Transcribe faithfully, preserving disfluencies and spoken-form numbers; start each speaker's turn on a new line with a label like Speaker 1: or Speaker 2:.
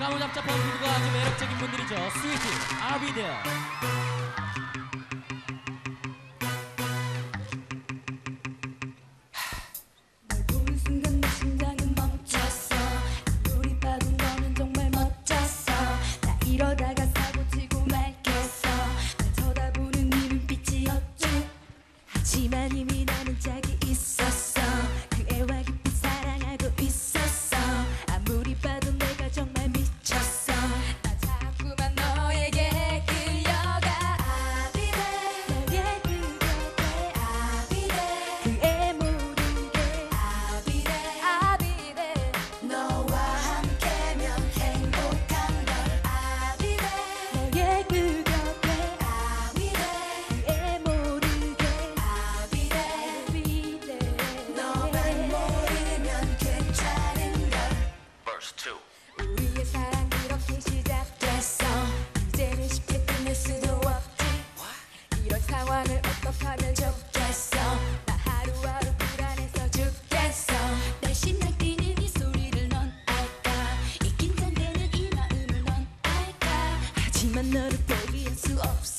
Speaker 1: 까무잡잡한 피부가 아주 매력적인 분들이죠. 스위티, 아비델.
Speaker 2: 널 보는 순간 내 심장은 멈췄어. 아무리 봐도 너는 정말 멋졌어. 나 이러다가 사고치고 말겠어. 날 쳐다보는 네 눈빛이 어쭈. 하지만 이미 나는 짝이 있었어. 그 애와 깊이 사랑하고 있었어. 아무리 봐도 내가 정말 미쳤어. 나 자꾸만 너에게 끌려가. 아비데 너의 그 곁에 아비데 그의 모든 게 아비데 아비데 너와 함께면 행복한 걸 아비데 너의 그 곁에 아비데 그의 모든 게 아비데 아비데 너만 모르면 괜찮은 걸.
Speaker 3: Verse two.
Speaker 2: 우리의 사랑 이렇게 시작됐어. 이제는 쉽게 끝낼 수도 없지. 이런 상황을 어떻게 하면 좋겠어. 나 하루하루 불안해서 죽겠어. 날씬 날뛰는 이 소리를 넌 알까. 이 긴장되는 이 마음을 넌 알까. 하지만 너를 포기할 수 없어.